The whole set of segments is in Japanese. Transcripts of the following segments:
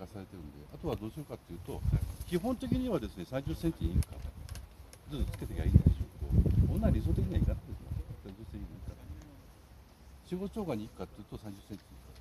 化されてるんで、あとはどうしようかっていうと、基本的にはですね、30センチ以下ずっとつけてきゃいいんでしょうけど、こんな理想的にはいかないですよ、30センチ以下。仕事長がにいくかっていうと30センチ以下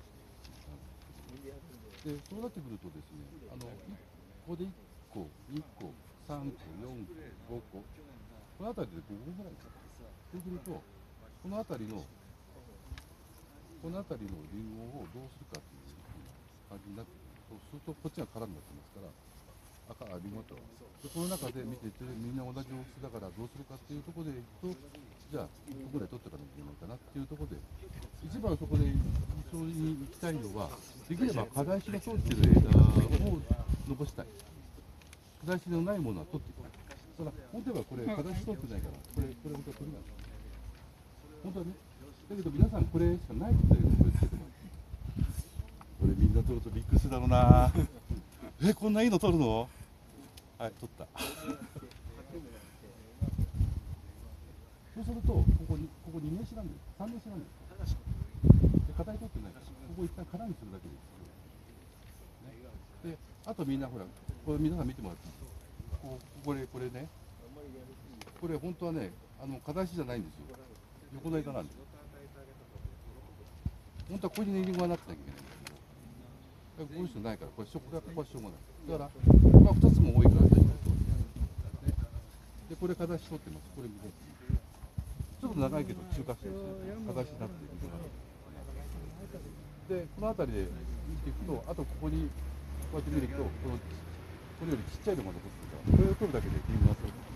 で、そうなってくるとですね、ここで1個、2個、3個、4個、5個、この辺りで5個ぐらいかな。そうすると、この辺りのリンゴをどうするかっていう感じになってくる。そうすると、こっちが空になってますから、リンゴと。で、この中で見てて、みんな同じ大きさだからどうするかっていうところでいくと、じゃあ、ここで取っていかなきゃいけないかなっていうところで、一番そこで理想に行きたいのは、できれば課題子が通ってる枝を残したい。課題子のないものは取っていく。ただ、本当はこれ、課題子通ってないから、これ本当は取れない。本当はね。だけど皆さんこれしかないっていうこれつけてもこれみんな取るとびっくりするだろうなこんないいの取るのはい、取ったそうすると、ここ2名詞なんです、3名詞なんですで、課題取ってないから、ここ一旦空にするだけです、ね、で、あとみんなほら、これ皆さん見てもらってこれね、これ本当はね、課題詞じゃないんですよ、横の枝なんですよ。本当はここにリンゴがなってなきゃいけないんですけど、こういう人ないから、ここはしょうがない。だから、まあ、2つも多いから、ね、で、これ、形取ってます。これ見て。ちょっと長いけど、中華式ですね。形になっていくのが。で、この辺りで見ていくと、あとここに、こうやって見ると、これよりちっちゃいのが残ってるから、これを取るだけでリンゴが取れる。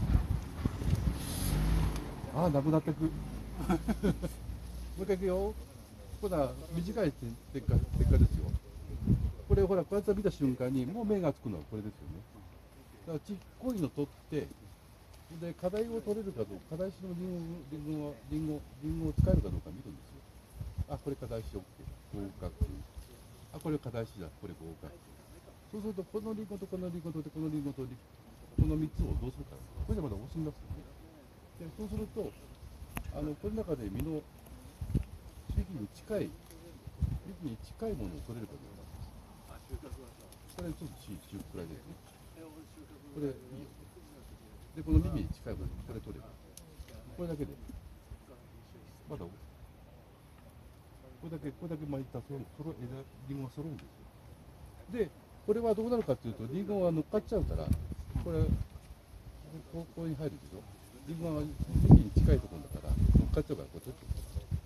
ああ、なくなってく。もう一回いくよ。ほら、短い結果ですよ。これほら、こうやって見た瞬間に、もう目がつくのはこれですよね。だからちっこいの取って、で、課題を取れるかどうか、課題子のリンゴを使えるかどうか見るんですよ。あ、これ課題子 OK、合格。あ、これ課題子だ、これ合格。そうすると、このリンゴとこのリンゴとこのリンゴとこの3つをどうするか。これでまだ多すぎますよね。で、そうすると、この中で実の幹に近いものを取れるかどうか。これちょっと中くらいですね。これいいよ。で、この耳に近いもの、これ取れる。これだけで。まだ、これだけ巻いたリンゴが揃うんですよ。で、これはどうなるかというと、リンゴが乗っかっちゃうから、これ、ここに入るでしょ。リンゴが耳に近いところだから、乗っかっちゃうから、これ取ってください。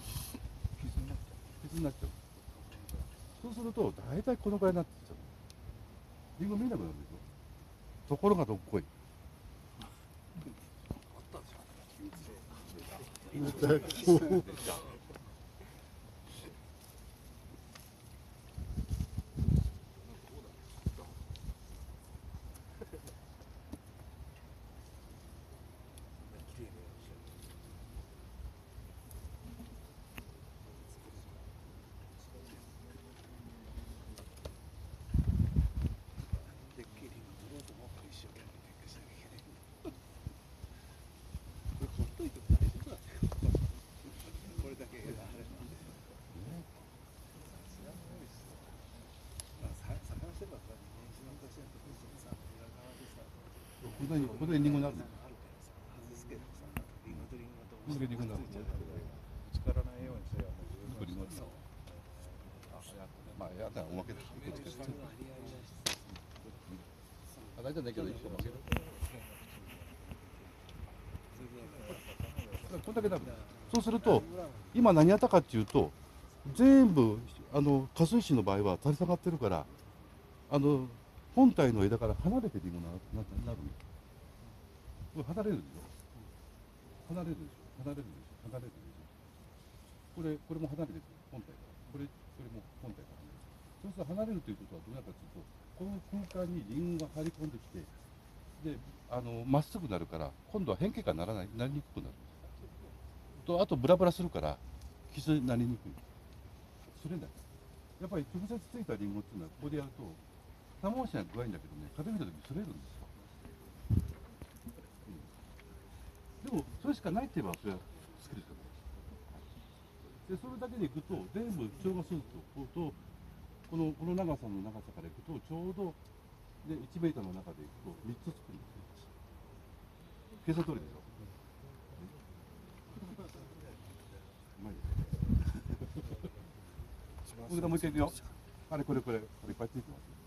傷になっちゃう。そうすると、大体このくらいになってきちゃう。リンゴ見えなくなるでしょ。ところがどっこい。これリンゴになるんですよ。リンゴになる。 ぶつからないようにすればリンゴになる。まあ、やだ、おまけだ。大丈夫だけど、一個負ける。これだけなる。そうすると、今何やったかっていうと、全部、加水市の場合は垂れ下がってるから、本体の枝から離れてリンゴになるんです。これ離れるでしょ。離れるでしょ。離れるでしょ。離れるでしょ。これも離れてる。本体から。これも本体から離れる。そうすると離れるということはどうなるかというと、この空間にリンゴが入り込んできて、で、まっすぐなるから、今度は変形がなりにくくなる。と、あとブラブラするから、傷になりにくい。それだよ。やっぱり直接ついたリンゴっていうのは、ここでやると、玉押しが具合いいんだけどね、風見たとき擦れるんですよ。でも、それしかないって言えば、それは作るしかない。で、それだけでいくと、全部調和すると、ここの長さの長さからいくと、ちょうどで1メートルの中でいくと3つつくんですよ。計算通りでしょ。うまいですね。もう一回いくよ。これいっぱいついてます。